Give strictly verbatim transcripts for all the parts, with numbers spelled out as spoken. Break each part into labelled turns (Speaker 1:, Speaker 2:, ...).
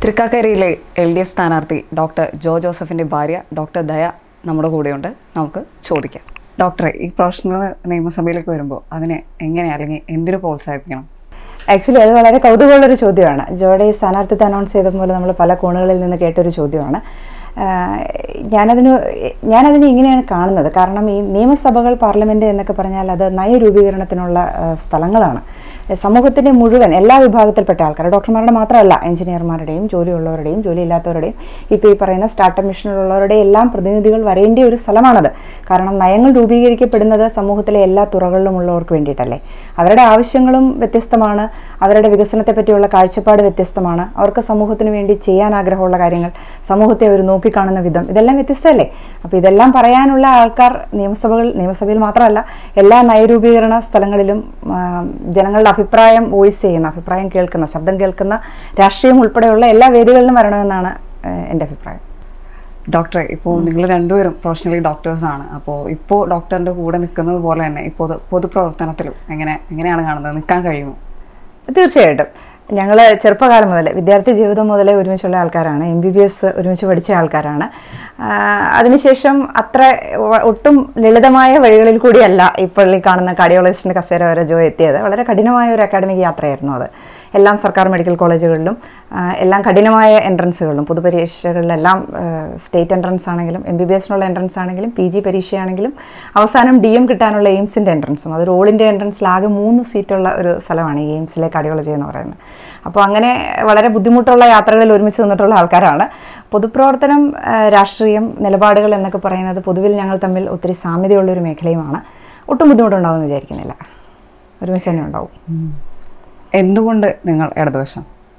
Speaker 1: തൃക്കാക്കരയിലെ L D F സ്ഥാനാർത്ഥി doctor Jo ജോസഫിൻ്റെ ഭാര്യ ഡോക്ടർ ദയ നമ്മുടെ കൂടെയുണ്ട്. നമുക്ക് ചോദിക്കാം. ഡോക്ടറെ, ഈ പ്രൊഫഷണൽ നിയമസഭയിലേക്ക് വരുമ്പോൾ അതിനെ എങ്ങനെ അല്ലെങ്കിൽ എന്തിനു പ്രോത്സാഹിപ്പിക്കണം?
Speaker 2: ആക്ച്വലി അത് വളരെ കൗതുകമുള്ളൊരു ചോദ്യമാണ്. ജോയുടെ ഈ സ്ഥാനാർത്ഥിത്വം അനൗൺസ് ചെയ്ത പോലെ നമ്മൾ പല കോണുകളിൽ നിന്ന് കേട്ടൊരു ചോദ്യമാണ്. ഞാനതിന് ഞാനതിനെ ഇങ്ങനെയാണ് കാണുന്നത്. കാരണം ഈ നിയമസഭകൾ, പാർലമെൻറ്റ് എന്നൊക്കെ പറഞ്ഞാൽ അത് നയരൂപീകരണത്തിനുള്ള സ്ഥലങ്ങളാണ്. സമൂഹത്തിൻ്റെ മുഴുവൻ എല്ലാ വിഭാഗത്തിൽപ്പെട്ട ആൾക്കാർ, ഡോക്ടർമാരുടെ മാത്രമല്ല, എഞ്ചിനീയർമാരുടെയും ജോലിയുള്ളവരുടെയും ജോലിയില്ലാത്തവരുടെയും ഇപ്പോൾ ഈ പറയുന്ന സ്റ്റാർട്ടപ്പ് മിഷനിലുള്ളവരുടെയും എല്ലാം പ്രതിനിധികൾ വരേണ്ട ഒരു സ്ഥലമാണത്. കാരണം നയങ്ങൾ രൂപീകരിക്കപ്പെടുന്നത് സമൂഹത്തിലെ എല്ലാ തുറകളിലുമുള്ളവർക്ക് വേണ്ടിയിട്ടല്ലേ. അവരുടെ ആവശ്യങ്ങളും വ്യത്യസ്തമാണ്, അവരുടെ വികസനത്തെ പറ്റിയുള്ള കാഴ്ചപ്പാട് വ്യത്യസ്തമാണ്, അവർക്ക് സമൂഹത്തിന് വേണ്ടി ചെയ്യാൻ ആഗ്രഹമുള്ള കാര്യങ്ങൾ, സമൂഹത്തെ അവർ നോക്കിക്കാണുന്ന വിധം, ഇതെല്ലാം വ്യത്യസ്തമല്ലേ. അപ്പോൾ ഇതെല്ലാം പറയാനുള്ള ആൾക്കാർ നിയമസഭകൾ നിയമസഭയിൽ മാത്രമല്ല എല്ലാ നയരൂപീകരണ സ്ഥലങ്ങളിലും ജനങ്ങളുടെ അഭിപ്രായം വോയിസ് ചെയ്യുന്ന, അഭിപ്രായം കേൾക്കുന്ന, ശബ്ദം കേൾക്കുന്ന രാഷ്ട്രീയം ഉൾപ്പെടെയുള്ള എല്ലാ വേദികളിലും വരണമെന്നാണ് എൻ്റെ അഭിപ്രായം.
Speaker 1: ഡോക്ടറെ, ഇപ്പോൾ നിങ്ങൾ രണ്ടുപേരും പ്രൊഫഷണലി ഡോക്ടേഴ്സാണ്. അപ്പോൾ ഇപ്പോൾ ഡോക്ടറിൻ്റെ കൂടെ നിൽക്കുന്നത് പോലെ തന്നെ ഇപ്പോൾ പൊതുപ്രവർത്തനത്തിലും എങ്ങനെ എങ്ങനെയാണ് കാണുന്നത്? നിൽക്കാൻ കഴിയുമോ?
Speaker 2: തീർച്ചയായിട്ടും. ഞങ്ങൾ ചെറുപ്പകാലം മുതൽ, വിദ്യാർത്ഥി ജീവിതം മുതലേ ഒരുമിച്ചുള്ള ആൾക്കാരാണ്. എം ബി ബി എസ് ഒരുമിച്ച് പഠിച്ച ആൾക്കാരാണ്. അതിനുശേഷം അത്ര ഒട്ടും ലളിതമായ വഴികളിൽ കൂടിയല്ല ഇപ്പോൾ ഈ കാണുന്ന കാർഡിയോളജിസ്റ്റിൻ്റെ കസേര വരെ ജോ എത്തിയത്. വളരെ കഠിനമായ ഒരു അക്കാഡമിക് യാത്രയായിരുന്നു അത്. എല്ലാം സർക്കാർ മെഡിക്കൽ കോളേജുകളിലും എല്ലാം കഠിനമായ എൻട്രൻസുകളിലും, പൊതുപരീക്ഷകളിലെല്ലാം സ്റ്റേറ്റ് എൻട്രൻസ് ആണെങ്കിലും എം ബി ബി എസിനുള്ള എൻട്രൻസ് ആണെങ്കിലും പി ജി പരീക്ഷയാണെങ്കിലും അവസാനം ഡി എം കിട്ടാനുള്ള എയിംസിൻ്റെ എൻട്രൻസും, അതൊരു ഓൾ ഇന്ത്യ എൻട്രൻസിലാകെ മൂന്ന് സീറ്റുള്ള ഒരു സ്ഥലമാണ് ഈ എയിംസിലെ കാർഡിയോളജി എന്ന് പറയുന്നത്. അപ്പോൾ അങ്ങനെ വളരെ ബുദ്ധിമുട്ടുള്ള യാത്രകളിൽ ഒരുമിച്ച് നിന്നിട്ടുള്ള ആൾക്കാരാണ്. പൊതുപ്രവർത്തനം, രാഷ്ട്രീയം, നിലപാടുകൾ എന്നൊക്കെ പറയുന്നത് പൊതുവിൽ ഞങ്ങൾ തമ്മിൽ ഒത്തിരി സാമ്യതയുള്ളൊരു മേഖലയുമാണ്. ഒട്ടും ബുദ്ധിമുട്ടുണ്ടാവുമെന്ന് വിചാരിക്കുന്നില്ല. ഒരുമിച്ച് തന്നെ ഉണ്ടാവും.
Speaker 1: എന്തുകൊണ്ട് നിങ്ങൾ ഇടതുപക്ഷം?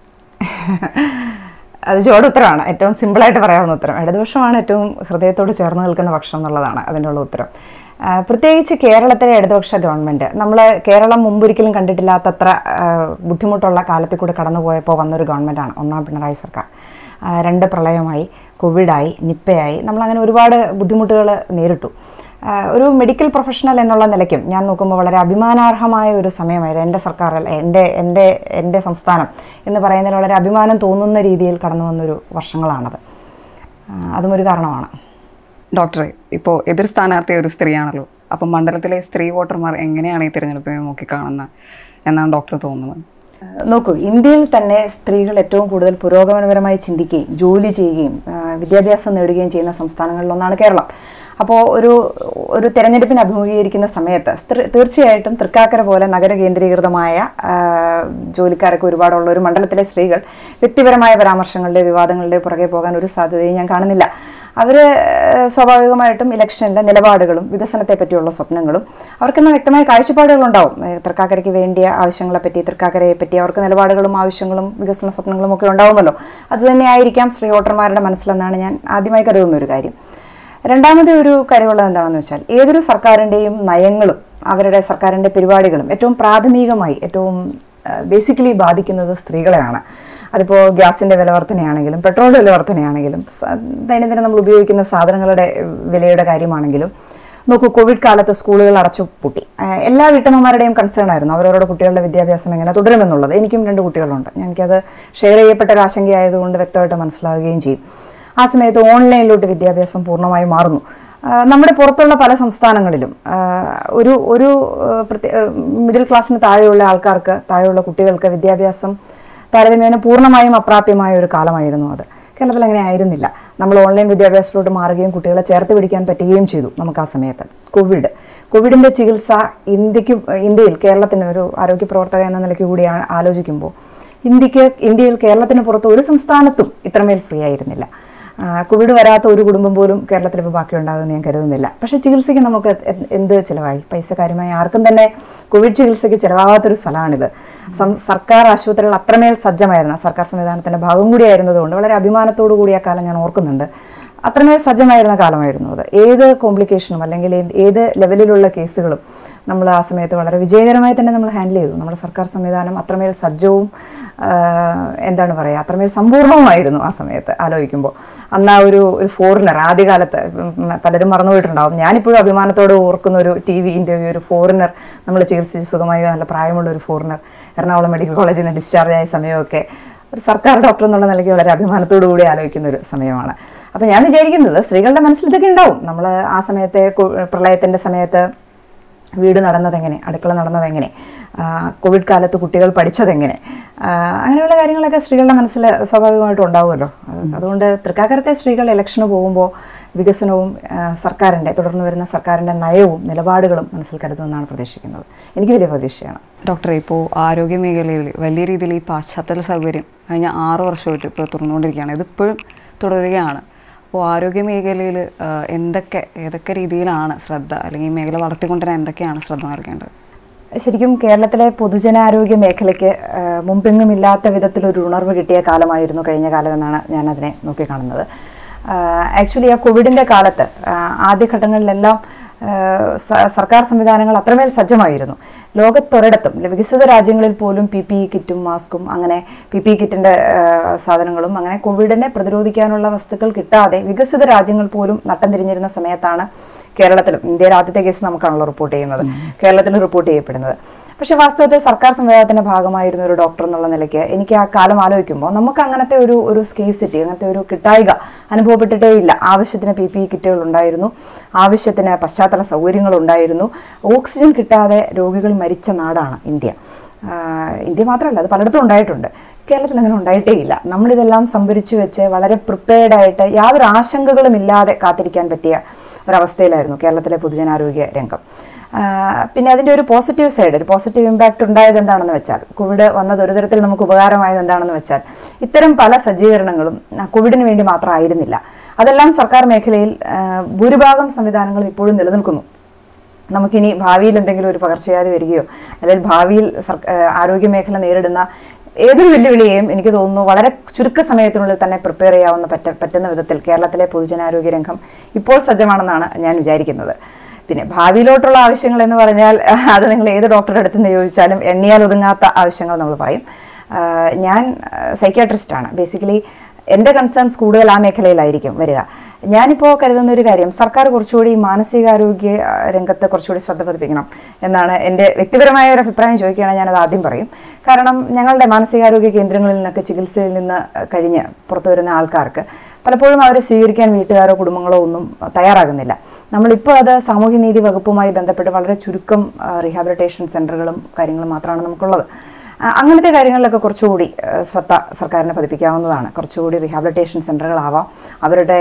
Speaker 2: അത് ജോയുടെ ഉത്തരമാണ്. ഏറ്റവും സിമ്പിളായിട്ട് പറയാവുന്ന ഉത്തരം ഇടതുപക്ഷമാണ്. ഏറ്റവും ഹൃദയത്തോട് ചേർന്ന് നിൽക്കുന്ന പക്ഷം എന്നുള്ളതാണ് അതിനുള്ള ഉത്തരം. പ്രത്യേകിച്ച് കേരളത്തിലെ ഇടതുപക്ഷ ഗവൺമെൻറ്, നമ്മൾ കേരളം മുമ്പൊരിക്കലും കണ്ടിട്ടില്ലാത്തത്ര ബുദ്ധിമുട്ടുള്ള കാലത്തിൽ കൂടെ കടന്നുപോയപ്പോൾ വന്നൊരു ഗവൺമെൻറ്റാണ് ഒന്നാം പിണറായി സർക്കാർ. രണ്ട് പ്രളയമായി, കോവിഡായി, നിപ്പയായി, നമ്മളങ്ങനെ ഒരുപാട് ബുദ്ധിമുട്ടുകൾ നേരിട്ടു. ഒരു മെഡിക്കൽ പ്രൊഫഷണൽ എന്നുള്ള നിലയ്ക്കും ഞാൻ നോക്കുമ്പോൾ വളരെ അഭിമാനാർഹമായ ഒരു സമയമായിരുന്നു. എൻ്റെ സർക്കാർ, എൻ്റെ എൻ്റെ എൻ്റെ സംസ്ഥാനം എന്ന് പറയുന്നതിൽ വളരെ അഭിമാനം തോന്നുന്ന രീതിയിൽ കടന്നു വന്നൊരു വർഷങ്ങളാണത്. അതും ഒരു കാരണമാണ്.
Speaker 1: ഡോക്ടറെ, ഇപ്പോൾ എതിർ സ്ഥാനാർത്ഥി ഒരു സ്ത്രീയാണല്ലോ. അപ്പം മണ്ഡലത്തിലെ സ്ത്രീ വോട്ടർമാർ എങ്ങനെയാണ് ഈ തിരഞ്ഞെടുപ്പിനെ നോക്കിക്കാണുന്നത് എന്നാണ് ഡോക്ടർ തോന്നുന്നത്?
Speaker 2: നോക്കൂ, ഇന്ത്യയിൽ തന്നെ സ്ത്രീകൾ ഏറ്റവും കൂടുതൽ പുരോഗമനപരമായി ചിന്തിക്കുകയും ജോലി ചെയ്യുകയും വിദ്യാഭ്യാസം നേടുകയും ചെയ്യുന്ന സംസ്ഥാനങ്ങളിലൊന്നാണ് കേരളം. അപ്പോൾ ഒരു ഒരു തിരഞ്ഞെടുപ്പിന് അഭിമുഖീകരിക്കുന്ന സമയത്ത് തീർച്ചയായിട്ടും തൃക്കാക്കര പോലെ നഗര കേന്ദ്രീകൃതമായ ജോലിക്കാരൊക്കെ ഒരുപാടുള്ള ഒരു മണ്ഡലത്തിലെ സ്ത്രീകൾ വ്യക്തിപരമായ പരാമർശങ്ങളുടെ, വിവാദങ്ങളുടെ പുറകെ പോകാൻ ഒരു സാധ്യതയും ഞാൻ കാണുന്നില്ല. അവർ സ്വാഭാവികമായിട്ടും ഇലക്ഷനിലെ നിലപാടുകളും വികസനത്തെ പറ്റിയുള്ള സ്വപ്നങ്ങളും അവർക്കെല്ലാം വ്യക്തമായ കാഴ്ചപ്പാടുകളുണ്ടാവും. തൃക്കാക്കരയ്ക്ക് വേണ്ടിയ ആവശ്യങ്ങളെപ്പറ്റി, തൃക്കാക്കരയെ പറ്റി അവർക്ക് നിലപാടുകളും ആവശ്യങ്ങളും വികസന സ്വപ്നങ്ങളും ഒക്കെ ഉണ്ടാവുമല്ലോ. അതുതന്നെയായിരിക്കാം സ്ത്രീ വോട്ടർമാരുടെ മനസ്സിലെന്നാണ് ഞാൻ ആദ്യമായി കരുതുന്ന ഒരു കാര്യം. രണ്ടാമത്തെ ഒരു കാര്യമുള്ളത് എന്താണെന്ന് വെച്ചാൽ, ഏതൊരു സർക്കാരിൻ്റെയും നയങ്ങളും അവരുടെ സർക്കാരിൻ്റെ പരിപാടികളും ഏറ്റവും പ്രാഥമികമായി, ഏറ്റവും ബേസിക്കലി ബാധിക്കുന്നത് സ്ത്രീകളെയാണ്. അതിപ്പോൾ ഗ്യാസിൻ്റെ വില വർധനയാണെങ്കിലും പെട്രോൾ വില വർധനയാണെങ്കിലും ദൈനംദിനം നമ്മൾ ഉപയോഗിക്കുന്ന സാധനങ്ങളുടെ വിലയുടെ കാര്യമാണെങ്കിലും നോക്കൂ, കോവിഡ് കാലത്ത് സ്കൂളുകൾ അടച്ചു പൂട്ടി. എല്ലാ വീട്ടമ്മമാരുടെയും കൺസേൺ ആയിരുന്നു അവരവരുടെ കുട്ടികളുടെ വിദ്യാഭ്യാസം എങ്ങനെ തുടരുമെന്നുള്ളത്. എനിക്കും രണ്ട് കുട്ടികളുണ്ട്. എനിക്കത് ഷെയർ ചെയ്യപ്പെട്ട ഒരു ആശങ്കയായതുകൊണ്ട് വ്യക്തമായിട്ട് മനസ്സിലാവുകയും ചെയ്യും. ആ സമയത്ത് ഓൺലൈനിലോട്ട് വിദ്യാഭ്യാസം പൂർണ്ണമായി മാറുന്നു. നമ്മുടെ പുറത്തുള്ള പല സംസ്ഥാനങ്ങളിലും ഒരു ഒരു മിഡിൽ ക്ലാസ്സിന് താഴെയുള്ള ആൾക്കാർക്ക്, താഴെയുള്ള കുട്ടികൾക്ക് വിദ്യാഭ്യാസം താരതമ്യേന പൂർണ്ണമായും അപ്രാപ്യമായ ഒരു കാലമായിരുന്നു അത്. കേരളത്തിൽ അങ്ങനെ ആയിരുന്നില്ല. നമ്മൾ ഓൺലൈൻ വിദ്യാഭ്യാസത്തിലോട്ട് മാറുകയും കുട്ടികളെ ചേർത്ത് പിടിക്കാൻ പറ്റുകയും ചെയ്തു നമുക്ക് ആ സമയത്ത്. കോവിഡ് കോവിഡിൻ്റെ ചികിത്സ ഇന്ത്യക്ക് ഇന്ത്യയിൽ കേരളത്തിന് ഒരു ആരോഗ്യ പ്രവർത്തക എന്ന നിലയ്ക്ക് കൂടിയാണ് ആലോചിക്കുമ്പോൾ ഇന്ത്യക്ക് ഇന്ത്യയിൽ കേരളത്തിന് പുറത്ത് ഒരു സംസ്ഥാനത്തും ഇത്രമേൽ ഫ്രീ ആയിരുന്നില്ല. കോവിഡ് വരാത്ത ഒരു കുടുംബം പോലും കേരളത്തിൽ ഇപ്പോൾ ബാക്കി ഉണ്ടാകുമെന്ന് ഞാൻ കരുതുന്നില്ല. പക്ഷേ ചികിത്സയ്ക്ക് നമുക്ക് എന്ത് ചിലവായി? പൈസ കാര്യമായി ആർക്കും തന്നെ കോവിഡ് ചികിത്സയ്ക്ക് ചിലവാകാത്തൊരു സ്ഥലമാണിത്. സർക്കാർ ആശുപത്രികൾ അത്രമേൽ സജ്ജമായിരുന്ന, സർക്കാർ സംവിധാനത്തിൻ്റെ ഭാഗം കൂടിയായിരുന്നതുകൊണ്ട് വളരെ അഭിമാനത്തോടു കൂടി ആ കാലം ഞാൻ ഓർക്കുന്നുണ്ട്. അത്രമേൽ സജ്ജമായിരുന്ന കാലമായിരുന്നു അത്. ഏത് കോംപ്ലിക്കേഷനും അല്ലെങ്കിൽ ഏത് ലെവലിലുള്ള കേസുകളും നമ്മൾ ആ സമയത്ത് വളരെ വിജയകരമായി തന്നെ നമ്മൾ ഹാൻഡിൽ ചെയ്തു. നമ്മുടെ സർക്കാർ സംവിധാനം അത്രമേൽ സജ്ജവും എന്താണ് പറയുക, അത്രമേൽ സമ്പൂർണ്ണവുമായിരുന്നു ആ സമയത്ത് ആലോചിക്കുമ്പോൾ. അന്ന് ആ ഒരു ഒരു ഫോറിനർ, ആദ്യകാലത്ത് പലരും മറന്നുപോയിട്ടുണ്ടാവും, ഞാനിപ്പോഴും അഭിമാനത്തോടെ ഓർക്കുന്ന ഒരു ടി വി ഇൻ്റർവ്യൂ, ഒരു ഫോറിനർ നമ്മൾ ചികിത്സിച്ച് സുഖമായി നല്ല പ്രായമുള്ള ഒരു ഫോറിനർ എറണാകുളം മെഡിക്കൽ കോളേജിൽ നിന്ന് ഡിസ്ചാർജ് ആയ സമയമൊക്കെ ഒരു സർക്കാർ ഡോക്ടർ എന്നുള്ള നിലയ്ക്ക് വളരെ അഭിമാനത്തോടു കൂടി ആലോചിക്കുന്ന ഒരു സമയമാണ്. അപ്പോൾ ഞാൻ വിചാരിക്കുന്നത് സ്ത്രീകളുടെ മനസ്സിൽ ഇതൊക്കെ ഉണ്ടാവും. നമ്മൾ ആ സമയത്തെ പ്രളയത്തിൻ്റെ സമയത്ത് വീട് നടന്നതെങ്ങനെ, അടുക്കള നടന്നതെങ്ങനെ, കോവിഡ് കാലത്ത് കുട്ടികൾ പഠിച്ചതെങ്ങനെ, അങ്ങനെയുള്ള കാര്യങ്ങളൊക്കെ സ്ത്രീകളുടെ മനസ്സിൽ സ്വാഭാവികമായിട്ടും ഉണ്ടാവുമല്ലോ. അതുകൊണ്ട് തൃക്കാക്കരത്തെ സ്ത്രീകൾ ഇലക്ഷന് പോകുമ്പോൾ വികസനവും സർക്കാരിൻ്റെ തുടർന്ന് വരുന്ന സർക്കാരിൻ്റെ നയവും നിലപാടുകളും മനസ്സിൽ കരുതുമെന്നാണ് പ്രതീക്ഷിക്കുന്നത്. എനിക്ക് വലിയ പ്രതീക്ഷയാണ്.
Speaker 1: ഡോക്ടറെ, ഇപ്പോൾ ആരോഗ്യ മേഖലയിൽ വലിയ രീതിയിൽ ഈ പാശ്ചാത്തല സൗകര്യം കഴിഞ്ഞ ആറ് വർഷമായിട്ട് ഇപ്പോൾ തുറന്നുകൊണ്ടിരിക്കുകയാണ്, ഇതിപ്പോഴും തുടരുകയാണ്. അപ്പോൾ ആരോഗ്യ മേഖലയിൽ എന്തൊക്കെ ഏതൊക്കെ രീതിയിലാണ് ശ്രദ്ധ, അല്ലെങ്കിൽ ഈ മേഖല വളർത്തിക്കൊണ്ടുവരാൻ എന്തൊക്കെയാണ് ശ്രദ്ധ നൽകേണ്ടത്?
Speaker 2: ശരിക്കും കേരളത്തിലെ പൊതുജനാരോഗ്യ മേഖലയ്ക്ക് മുമ്പെങ്ങുമില്ലാത്ത വിധത്തിലൊരു ഉണർവ് കിട്ടിയ കാലമായിരുന്നു കഴിഞ്ഞ കാലം എന്നാണ് ഞാനതിനെ നോക്കിക്കാണുന്നത്. ആക്ച്വലി ആ കോവിഡിൻ്റെ കാലത്ത് ആദ്യഘട്ടങ്ങളിലെല്ലാം സർക്കാർ സംവിധാനങ്ങൾ അത്രമേൽ സജ്ജമായിരുന്നു. ലോകത്തൊരിടത്തും വികസിത രാജ്യങ്ങളിൽ പോലും പി പി ഇ കിറ്റും മാസ്കും അങ്ങനെ പി പി ഇ കിറ്റിൻ്റെ സാധനങ്ങളും അങ്ങനെ കോവിഡിനെ പ്രതിരോധിക്കാനുള്ള വസ്തുക്കൾ കിട്ടാതെ വികസിത രാജ്യങ്ങൾ പോലും നട്ടം തിരിഞ്ഞിരുന്ന സമയത്താണ് കേരളത്തിലും, ഇന്ത്യയിലെ ആദ്യത്തെ കേസ് നമുക്കാണല്ലോ റിപ്പോർട്ട് ചെയ്യുന്നത്, കേരളത്തിൽ റിപ്പോർട്ട് ചെയ്യപ്പെടുന്നത്. പക്ഷേ വാസ്തവത്തിൽ സർക്കാർ സംവിധാനത്തിൻ്റെ ഭാഗമായിരുന്ന ഒരു ഡോക്ടർ എന്നുള്ള നിലയ്ക്ക് എനിക്ക് ആ കാലം ആലോചിക്കുമ്പോൾ നമുക്ക് അങ്ങനത്തെ ഒരു ഒരു സ്കേസിറ്റി, അങ്ങനത്തെ ഒരു കിട്ടായിക അനുഭവപ്പെട്ടിട്ടേ ഇല്ല. ആവശ്യത്തിന് പി പി ഇ കിറ്റുകൾ ഉണ്ടായിരുന്നു, ആവശ്യത്തിന് പശ്ചാത്തല സൗകര്യങ്ങളുണ്ടായിരുന്നു. ഓക്സിജൻ കിട്ടാതെ രോഗികൾ മരിച്ച നാടാണ് ഇന്ത്യ. ഇന്ത്യ മാത്രമല്ല, അത് പലയിടത്തും ഉണ്ടായിട്ടുണ്ട്. കേരളത്തിൽ അങ്ങനെ ഉണ്ടായിട്ടേ ഇല്ല. നമ്മളിതെല്ലാം സംഭരിച്ചു വെച്ച് വളരെ പ്രിപ്പയർഡായിട്ട് യാതൊരു ആശങ്കകളും ഇല്ലാതെ കാത്തിരിക്കാൻ പറ്റിയ ഒരവസ്ഥയിലായിരുന്നു കേരളത്തിലെ പൊതുജനാരോഗ്യ രംഗം. പിന്നെ അതിൻ്റെ ഒരു പോസിറ്റീവ് സൈഡ്, ഒരു പോസിറ്റീവ് ഇമ്പാക്റ്റ് ഉണ്ടായത് എന്താണെന്ന് വെച്ചാൽ, കോവിഡ് വന്നത് ഒരു തരത്തിൽ നമുക്ക് ഉപകാരമായത് എന്താണെന്ന് വെച്ചാൽ, ഇത്തരം പല സജ്ജീകരണങ്ങളും കോവിഡിന് വേണ്ടി മാത്രമായിരുന്നില്ല. അതെല്ലാം സർക്കാർ മേഖലയിൽ ഭൂരിഭാഗം സംവിധാനങ്ങളും ഇപ്പോഴും നിലനിൽക്കുന്നു. നമുക്കിനി ഭാവിയിൽ എന്തെങ്കിലും ഒരു പകർച്ചവ്യാധി വരികയോ അല്ലെങ്കിൽ ഭാവിയിൽ ആരോഗ്യ മേഖല നേരിടുന്ന ഏതൊരു വെല്ലുവിളിയെയും എനിക്ക് തോന്നുന്നു വളരെ ചുരുക്ക സമയത്തിനുള്ളിൽ തന്നെ പ്രിപ്പയർ ചെയ്യാവുന്ന പറ്റ പറ്റുന്ന വിധത്തിൽ കേരളത്തിലെ പൊതുജനാരോഗ്യ രംഗം ഇപ്പോൾ സജ്ജമാണെന്നാണ് ഞാൻ വിചാരിക്കുന്നത്. പിന്നെ ഭാവിയിലോട്ടുള്ള ആവശ്യങ്ങൾ എന്ന് പറഞ്ഞാൽ അത് നിങ്ങൾ ഏത് ഡോക്ടറുടെ അടുത്ത് നിന്ന് ചോദിച്ചാലും എണ്ണിയാൽ ഒതുങ്ങാത്ത ആവശ്യങ്ങൾ നമ്മൾ പറയും. ഞാൻ സൈക്യാട്രിസ്റ്റാണ്. ബേസിക്കലി എൻ്റെ കൺസേൺസ് കൂടുതൽ ആ മേഖലയിലായിരിക്കും വരിക. ഞാനിപ്പോൾ കരുതുന്ന ഒരു കാര്യം, സർക്കാർ കുറച്ചുകൂടി മാനസികാരോഗ്യ രംഗത്ത് കുറച്ചുകൂടി ശ്രദ്ധ പതിപ്പിക്കണം എന്നാണ് എൻ്റെ വ്യക്തിപരമായ ഒരു അഭിപ്രായം. ചോദിക്കുകയാണെങ്കിൽ ഞാനത് ആദ്യം പറയും. കാരണം ഞങ്ങളുടെ മാനസികാരോഗ്യ കേന്ദ്രങ്ങളിൽ നിന്നൊക്കെ ചികിത്സയിൽ നിന്ന് കഴിഞ്ഞ് പുറത്തു വരുന്ന ആൾക്കാർക്ക് പലപ്പോഴും അവരെ സ്വീകരിക്കാൻ വീട്ടുകാരോ കുടുംബങ്ങളോ ഒന്നും തയ്യാറാകുന്നില്ല. നമ്മളിപ്പോൾ അത് സാമൂഹ്യനീതി വകുപ്പുമായി ബന്ധപ്പെട്ട് വളരെ ചുരുക്കം റീഹാബിലിറ്റേഷൻ സെൻ്ററുകളും കാര്യങ്ങളും മാത്രമാണ് നമുക്കുള്ളത്. അങ്ങനത്തെ കാര്യങ്ങളിലൊക്കെ കുറച്ചുകൂടി ശ്രദ്ധ സർക്കാരിനെ പതിപ്പിക്കാവുന്നതാണ്. കുറച്ചുകൂടി റീഹാബിലിറ്റേഷൻ സെൻ്ററുകളാവാം. അവരുടെ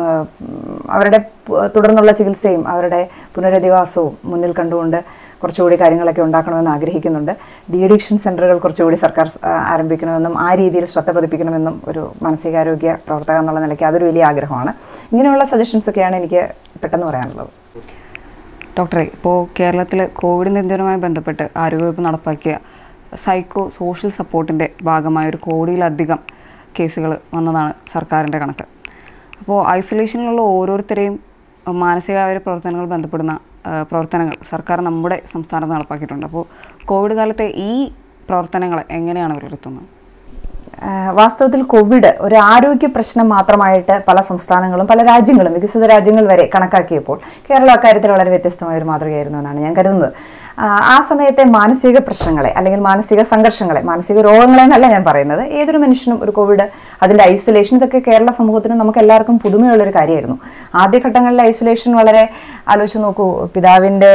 Speaker 2: അവരുടെ തുടർന്നുള്ള ചികിത്സയും അവരുടെ പുനരധിവാസവും മുന്നിൽ കണ്ടുകൊണ്ട് കുറച്ചുകൂടി കാര്യങ്ങളൊക്കെ ഉണ്ടാക്കണമെന്ന് ആഗ്രഹിക്കുന്നുണ്ട്. ഡി അഡിക്ഷൻ സെൻ്ററുകൾ കുറച്ചുകൂടി സർക്കാർ ആരംഭിക്കണമെന്നും ആ രീതിയിൽ ശ്രദ്ധ പതിപ്പിക്കണമെന്നും ഒരു മാനസികാരോഗ്യ പ്രവർത്തക എന്നുള്ള നിലയ്ക്ക് അതൊരു വലിയ ആഗ്രഹമാണ്. ഇങ്ങനെയുള്ള സജഷൻസൊക്കെയാണ് എനിക്ക് പെട്ടെന്ന് പറയാനുള്ളത്.
Speaker 1: ഡോക്ടറെ, ഇപ്പോൾ കേരളത്തിൽ കോവിഡ് നിയന്ത്രണവുമായി ബന്ധപ്പെട്ട് ആരോഗ്യവകുപ്പ് നടപ്പാക്കിയ സൈക്കോ സോഷ്യൽ സപ്പോർട്ടിൻ്റെ ഭാഗമായ ഒരു കോടിയിലധികം കേസുകൾ വന്നതാണ് സർക്കാരിൻ്റെ കണക്ക്. അപ്പോൾ ഐസൊലേഷനിലുള്ള ഓരോരുത്തരെയും മാനസികാരോഗ്യ പ്രവർത്തനങ്ങൾ ബന്ധപ്പെടുന്ന പ്രവർത്തനങ്ങൾ സർക്കാർ നമ്മുടെ സംസ്ഥാനത്ത് നടപ്പാക്കിയിട്ടുണ്ട്. അപ്പോൾ കോവിഡ് കാലത്തെ ഈ പ്രവർത്തനങ്ങളെ എങ്ങനെയാണ് വിലയിരുത്തുന്നത്?
Speaker 2: വാസ്തവത്തിൽ കോവിഡ് ഒരു ആരോഗ്യ പ്രശ്നം മാത്രമായിട്ട് പല സംസ്ഥാനങ്ങളും പല രാജ്യങ്ങളും വികസിത രാജ്യങ്ങൾ വരെ കണക്കാക്കിയപ്പോൾ കേരളം അക്കാര്യത്തിൽ വളരെ വ്യത്യസ്തമായ ഒരു മാതൃകയായിരുന്നു എന്നാണ് ഞാൻ കരുതുന്നത്. ആ സമയത്തെ മാനസിക പ്രശ്നങ്ങളെ അല്ലെങ്കിൽ മാനസിക സംഘർഷങ്ങളെ, മാനസിക രോഗങ്ങളെ എന്നല്ല ഞാൻ പറയുന്നത്, ഏതൊരു മനുഷ്യനും ഒരു കോവിഡ്, അതിൻ്റെ ഐസൊലേഷൻ, ഇതൊക്കെ കേരള സമൂഹത്തിന് നമുക്ക് എല്ലാവർക്കും പുതുമയുള്ളൊരു കാര്യമായിരുന്നു. ആദ്യഘട്ടങ്ങളിലെ ഐസൊലേഷൻ വളരെ ആലോചിച്ച് നോക്കൂ. പിതാവിൻ്റെ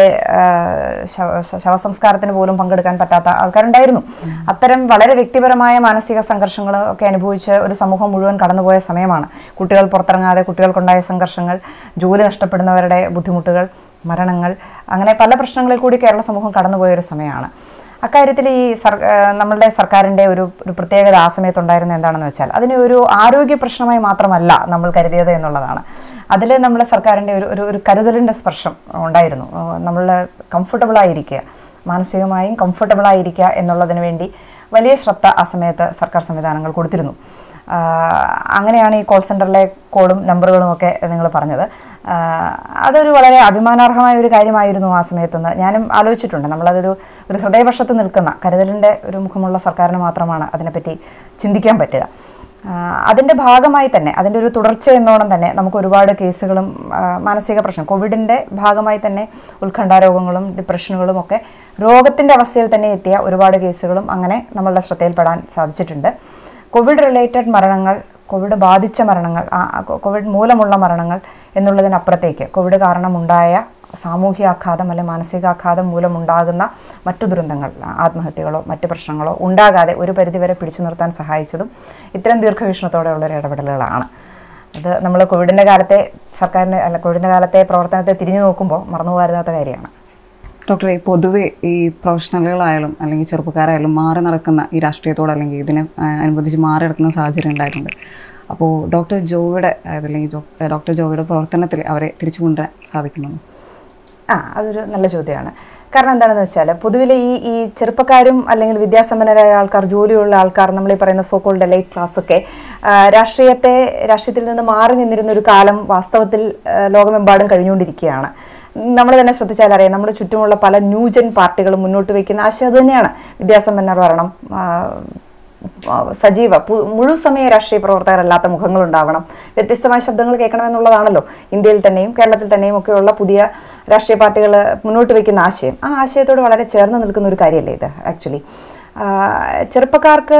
Speaker 2: ശവസംസ്കാരത്തിന് പോലും പങ്കെടുക്കാൻ പറ്റാത്ത ആൾക്കാരുണ്ടായിരുന്നു. അത്തരം വളരെ വ്യക്തിപരമായ മാനസിക സംഘർഷങ്ങൾ ഒക്കെ അനുഭവിച്ച് ഒരു സമൂഹം മുഴുവൻ കടന്നുപോയ സമയമാണ്. കുട്ടികൾ പുറത്തിറങ്ങാതെ കുട്ടികൾക്കുണ്ടായ സംഘർഷങ്ങൾ, ജോലി നഷ്ടപ്പെടുന്നവരുടെ ബുദ്ധിമുട്ടുകൾ, മരണങ്ങൾ, അങ്ങനെ പല പ്രശ്നങ്ങളിൽ കൂടി കേരള സമൂഹം കടന്നുപോയൊരു സമയമാണ്. അക്കാര്യത്തിൽ ഈ സർ നമ്മളുടെ സർക്കാരിൻ്റെ ഒരു ഒരു പ്രത്യേകത ആ സമയത്തുണ്ടായിരുന്ന എന്താണെന്ന് വെച്ചാൽ, അതിനെ ഒരു ആരോഗ്യ പ്രശ്നമായി മാത്രമല്ല നമ്മൾ കരുതിയത് എന്നുള്ളതാണ്. അതിൽ നമ്മളെ സർക്കാരിൻ്റെ ഒരു ഒരു ഒരു കരുതലിൻ്റെ സ്പർശം ഉണ്ടായിരുന്നു. നമ്മൾ കംഫർട്ടബിളായിരിക്കുക, മാനസികമായും കംഫർട്ടബിളായിരിക്കുക എന്നുള്ളതിന് വേണ്ടി വലിയ ശ്രദ്ധ ആ സമയത്ത് സർക്കാർ സംവിധാനങ്ങൾ കൊടുത്തിരുന്നു. അങ്ങനെയാണ് ഈ കോൾ സെൻ്ററിലെ കോളും നമ്പറുകളും ഒക്കെ നിങ്ങൾ പറഞ്ഞത്. അതൊരു വളരെ അഭിമാനാർഹമായ ഒരു കാര്യമായിരുന്നു ആ സമയത്തുനിന്ന് ഞാനും ആലോചിച്ചിട്ടുണ്ട്. നമ്മളതൊരു ഒരു ഹൃദയവശത്ത് നിൽക്കുന്ന കരുതലിൻ്റെ ഒരു മുഖമുള്ള സർക്കാരിന് മാത്രമാണ് അതിനെപ്പറ്റി ചിന്തിക്കാൻ പറ്റുക. അതിൻ്റെ ഭാഗമായി തന്നെ, അതിൻ്റെ ഒരു തുടർച്ച എന്നോണം തന്നെ നമുക്ക് ഒരുപാട് കേസുകളും മാനസിക പ്രശ്നം, കോവിഡിൻ്റെ ഭാഗമായി തന്നെ ഉത്കണ്ഠാരോഗങ്ങളും ഡിപ്രഷനുകളും ഒക്കെ രോഗത്തിൻ്റെ അവസ്ഥയിൽ തന്നെ എത്തിയ ഒരുപാട് കേസുകളും അങ്ങനെ നമ്മളുടെ ശ്രദ്ധയിൽപ്പെടാൻ സാധിച്ചിട്ടുണ്ട്. കോവിഡ് റിലേറ്റഡ് മരണങ്ങൾ, കോവിഡ് ബാധിച്ച മരണങ്ങൾ, കോവിഡ് മൂലമുള്ള മരണങ്ങൾ എന്നുള്ളതിനപ്പുറത്തേക്ക് കോവിഡ് കാരണമുണ്ടായ സാമൂഹ്യാഘാതം അല്ലെങ്കിൽ മാനസികാഘാതം മൂലമുണ്ടാകുന്ന മറ്റു ദുരന്തങ്ങൾ, ആത്മഹത്യകളോ മറ്റു പ്രശ്നങ്ങളോ ഉണ്ടാകാതെ ഒരു പരിധിവരെ പിടിച്ചു നിർത്താൻ സഹായിച്ചതും ഇത്തരം ദീർഘവീക്ഷണത്തോടെയുള്ളൊരു ഇടപെടലുകളാണ്. അത് നമ്മൾ കോവിഡിൻ്റെ കാലത്തെ സർക്കാരിൻ്റെ അല്ല കോവിഡിൻ്റെ കാലത്തെ പ്രവർത്തനത്തെ തിരിഞ്ഞു നോക്കുമ്പോൾ മറന്നു പോകാത്ത കാര്യമാണ്.
Speaker 1: ഡോക്ടറെ, പൊതുവെ ഈ പ്രൊഫഷണലുകളായാലും അല്ലെങ്കിൽ ചെറുപ്പക്കാരായാലും മാറി നടക്കുന്ന ഈ രാഷ്ട്രീയത്തോട് അല്ലെങ്കിൽ ഇതിനെ അനുബന്ധിച്ച് മാറി നടക്കുന്ന സാഹചര്യം ഉണ്ടായിട്ടുണ്ട്. അപ്പോൾ ഡോക്ടർ ജോയുടെ അല്ലെങ്കിൽ ഡോക്ടർ ജോയുടെ പ്രവർത്തനത്തിൽ അവരെ തിരിച്ചു കൊണ്ടുവരാൻ സാധിക്കുന്നുണ്ടോ?
Speaker 2: ആ അതൊരു നല്ല ചോദ്യമാണ്. കാരണം എന്താണെന്ന് വെച്ചാൽ പൊതുവിൽ ഈ ഈ ചെറുപ്പക്കാരും അല്ലെങ്കിൽ വിദ്യാസമ്പന്നരായ ആൾക്കാർ, ജോലിയുള്ള ആൾക്കാർ, നമ്മൾ ഈ പറയുന്ന സോ കോൾഡ് എലൈറ്റ് ക്ലാസ്സൊക്കെ രാഷ്ട്രീയത്തെ രാഷ്ട്രീയത്തിൽ നിന്ന് മാറി നിന്നിരുന്ന ഒരു കാലം വാസ്തവത്തിൽ ലോകമെമ്പാടും കഴിഞ്ഞുകൊണ്ടിരിക്കുകയാണ്. നമ്മൾ തന്നെ ശ്രദ്ധിച്ചാൽ അറിയാം, നമ്മുടെ ചുറ്റുമുള്ള പല ന്യൂജൻ പാർട്ടികളും മുന്നോട്ട് വയ്ക്കുന്ന ആശയം അത് തന്നെയാണ്. വിദ്യാസമ്പന്നർ വരണം, സജീവ മുഴുവൻ സമയ രാഷ്ട്രീയ പ്രവർത്തകരല്ലാത്ത മുഖങ്ങളുണ്ടാവണം, വ്യത്യസ്തമായ ശബ്ദങ്ങൾ കേൾക്കണമെന്നുള്ളതാണല്ലോ ഇന്ത്യയിൽ തന്നെയും കേരളത്തിൽ തന്നെയും ഒക്കെയുള്ള പുതിയ രാഷ്ട്രീയ പാർട്ടികൾ മുന്നോട്ട് വയ്ക്കുന്ന ആശയം. ആ ആശയത്തോട് വളരെ ചേർന്ന് നിൽക്കുന്ന ഒരു കാര്യമല്ലേ ഇത്. ആക്ച്വലി ചെറുപ്പക്കാർക്ക്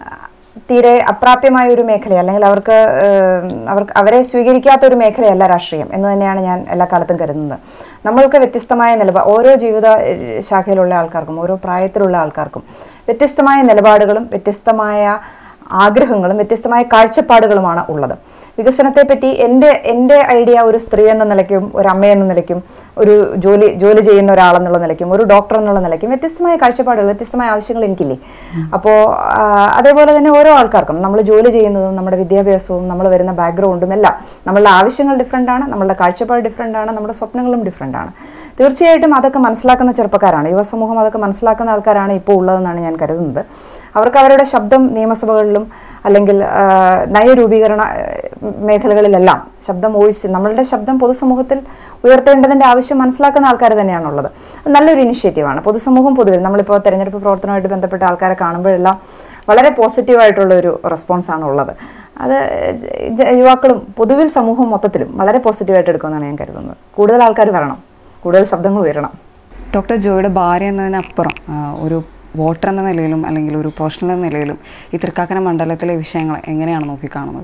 Speaker 2: തീരെ അപ്രാപ്യമായ ഒരു മേഖല, അല്ലെങ്കിൽ അവർക്ക് അവർക്ക് അവരെ സ്വീകരിക്കാത്ത ഒരു മേഖലയല്ല രാഷ്ട്രീയം എന്ന് തന്നെയാണ് ഞാൻ എല്ലാ കാലത്തും കരുതുന്നത്. നമ്മൾക്ക് വ്യത്യസ്തമായ നിലപാട്, ഓരോ ജീവിത ശാഖയിലുള്ള ആൾക്കാർക്കും ഓരോ പ്രായത്തിലുള്ള ആൾക്കാർക്കും വ്യത്യസ്തമായ നിലപാടുകളും വ്യത്യസ്തമായ ആഗ്രഹങ്ങളും വ്യത്യസ്തമായ കാഴ്ചപ്പാടുകളുമാണ് ഉള്ളത്. വികസനത്തെപ്പറ്റി എൻ്റെ എൻ്റെ ഐഡിയ ഒരു സ്ത്രീ എന്ന നിലയ്ക്കും ഒരു അമ്മയെന്ന നിലയ്ക്കും ഒരു ജോലി ജോലി ചെയ്യുന്ന ഒരാളെന്നുള്ള നിലയ്ക്കും ഒരു ഡോക്ടർ എന്നുള്ള നിലയ്ക്കും വ്യത്യസ്തമായ കാഴ്ചപ്പാടുകൾ, വ്യത്യസ്തമായ ആവശ്യങ്ങൾ എനിക്കില്ലേ. അപ്പോൾ അതേപോലെ തന്നെ ഓരോ ആൾക്കാർക്കും നമ്മൾ ജോലി ചെയ്യുന്നതും നമ്മുടെ വിദ്യാഭ്യാസവും നമ്മൾ വരുന്ന ബാക്ക്ഗ്രൗണ്ടും എല്ലാം നമ്മളുടെ ആവശ്യങ്ങൾ ഡിഫറൻ്റ് ആണ്, നമ്മളുടെ കാഴ്ചപ്പാട് ഡിഫറൻ്റ് ആണ്, നമ്മുടെ സ്വപ്നങ്ങളും ഡിഫറൻ്റ് ആണ്. തീർച്ചയായിട്ടും അതൊക്കെ മനസ്സിലാക്കുന്ന ചെറുപ്പക്കാരാണ്, യുവസമൂഹം അതൊക്കെ മനസ്സിലാക്കുന്ന ആൾക്കാരാണ് ഇപ്പോൾ ഉള്ളതെന്നാണ് ഞാൻ കരുതുന്നത്. അവർക്ക് അവരുടെ ശബ്ദം നിയമസഭകളിലും അല്ലെങ്കിൽ നയരൂപീകരണ മേഖലകളിലെല്ലാം ശബ്ദം വോയിസ്, നമ്മളുടെ ശബ്ദം പൊതുസമൂഹത്തിൽ ഉയർത്തേണ്ടതിൻ്റെ ആവശ്യം മനസ്സിലാക്കുന്ന ആൾക്കാർ തന്നെയാണുള്ളത്. നല്ലൊരു ഇനിഷ്യേറ്റീവാണ്. പൊതുസമൂഹം പൊതുവിൽ നമ്മളിപ്പോൾ തെരഞ്ഞെടുപ്പ് പ്രവർത്തനമായിട്ട് ബന്ധപ്പെട്ട ആൾക്കാരെ കാണുമ്പോഴെല്ലാം വളരെ പോസിറ്റീവായിട്ടുള്ളൊരു റെസ്പോൺസാണ് ഉള്ളത്. അത് യുവാക്കളും പൊതുവിൽ സമൂഹം മൊത്തത്തിലും വളരെ പോസിറ്റീവായിട്ട് എടുക്കുമെന്നാണ് ഞാൻ കരുതുന്നത്. കൂടുതൽ ആൾക്കാർ വരണം, കൂടുതൽ ശബ്ദങ്ങൾ ഉയരണം.
Speaker 1: ഡോക്ടർ ജോയുടെ ഭാര്യ എന്നതിനപ്പുറം ഒരു വോട്ടർ എന്ന നിലയിലും അല്ലെങ്കിൽ ഒരു പ്രൊഫഷണൽ എന്ന നിലയിലും ഈ തൃക്കാക്കര മണ്ഡലത്തിലെ വിഷയങ്ങൾ എങ്ങനെയാണ് നോക്കിക്കാണുന്നത്?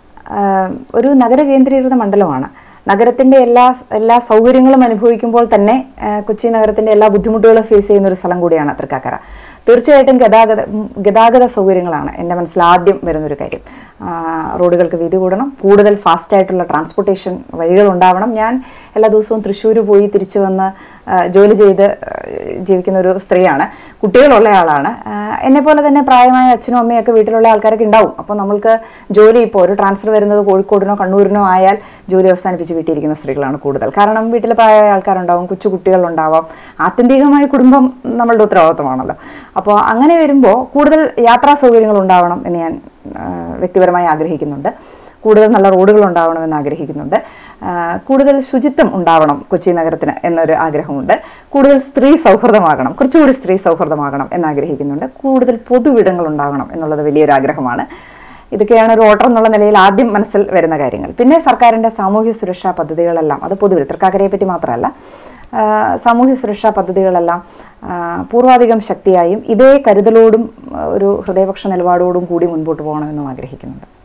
Speaker 2: ഒരു നഗര കേന്ദ്രീകൃത മണ്ഡലമാണ്. നഗരത്തിൻ്റെ എല്ലാ എല്ലാ സൗകര്യങ്ങളും അനുഭവിക്കുമ്പോൾ തന്നെ കൊച്ചി നഗരത്തിൻ്റെ എല്ലാ ബുദ്ധിമുട്ടുകളും ഫേസ് ചെയ്യുന്ന ഒരു സ്ഥലം കൂടിയാണ് തൃക്കാക്കര. തീർച്ചയായിട്ടും ഗതാഗത ഗതാഗത സൗകര്യങ്ങളാണ് എൻ്റെ മനസ്സിൽ ആദ്യം വരുന്നൊരു കാര്യം. റോഡുകൾക്ക് വീതി കൂടണം, കൂടുതൽ ഫാസ്റ്റായിട്ടുള്ള ട്രാൻസ്പോർട്ടേഷൻ വഴികൾ ഉണ്ടാവണം. ഞാൻ എല്ലാ ദിവസവും തൃശ്ശൂർ പോയി തിരിച്ചു വന്ന് ജോലി ചെയ്ത് ജീവിക്കുന്ന ഒരു സ്ത്രീയാണ്, കുട്ടികളുള്ള ആളാണ്. എന്നെപ്പോലെ തന്നെ പ്രായമായ അച്ഛനും അമ്മയൊക്കെ വീട്ടിലുള്ള ആൾക്കാരൊക്കെ ഉണ്ടാവും. അപ്പോൾ നമ്മൾക്ക് ജോലി ഇപ്പോൾ ഒരു ട്രാൻസ്ഫർ വരുന്നത് കോഴിക്കോടിനോ കണ്ണൂരിനോ ആയാൽ ജോലി അവസാനിപ്പിച്ച് വീട്ടിലിരിക്കുന്ന സ്ത്രീകളാണ് കൂടുതൽ. കാരണം വീട്ടിൽ പ്രായമായ ആൾക്കാരുണ്ടാവും, കൊച്ചു കുട്ടികളുണ്ടാവാം. ആത്യന്തികമായി കുടുംബം നമ്മളുടെ ഉത്തരവാദിത്തമാണല്ലോ. അപ്പോൾ അങ്ങനെ വരുമ്പോൾ കൂടുതൽ യാത്രാ സൗകര്യങ്ങൾ ഉണ്ടാവണം എന്ന് ഞാൻ വ്യക്തിപരമായി ആഗ്രഹിക്കുന്നുണ്ട്. കൂടുതൽ നല്ല റോഡുകൾ ഉണ്ടാവണമെന്ന് ആഗ്രഹിക്കുന്നുണ്ട്. കൂടുതൽ ശുചിത്വം ഉണ്ടാവണം കൊച്ചി നഗരത്തിന് എന്നൊരു ആഗ്രഹമുണ്ട്. കൂടുതൽ സ്ത്രീ സൗഹൃദമാകണം, കുറച്ചുകൂടി സ്ത്രീ സൗഹൃദമാകണം എന്നാഗ്രഹിക്കുന്നുണ്ട്. കൂടുതൽ പൊതുവിടങ്ങൾ ഉണ്ടാകണം എന്നുള്ളത് വലിയൊരു ആഗ്രഹമാണ്. ഇതൊക്കെയാണ് ഒരു വോട്ടർ എന്നുള്ള നിലയിൽ ആദ്യം മനസ്സിൽ വരുന്ന കാര്യങ്ങൾ. പിന്നെ സർക്കാരിൻ്റെ സാമൂഹ്യ സുരക്ഷാ പദ്ധതികളെല്ലാം, അത് പൊതുവിൽ തൃക്കാക്കരയെ പറ്റി മാത്രമല്ല, സാമൂഹ്യ സുരക്ഷാ പദ്ധതികളെല്ലാം പൂർവാധികം ശക്തിയായും ഇതേ കരുതലോടും ഒരു ഹൃദയപക്ഷ നിലപാടോടും കൂടി മുൻപോട്ട് പോകണമെന്നും ആഗ്രഹിക്കുന്നുണ്ട്.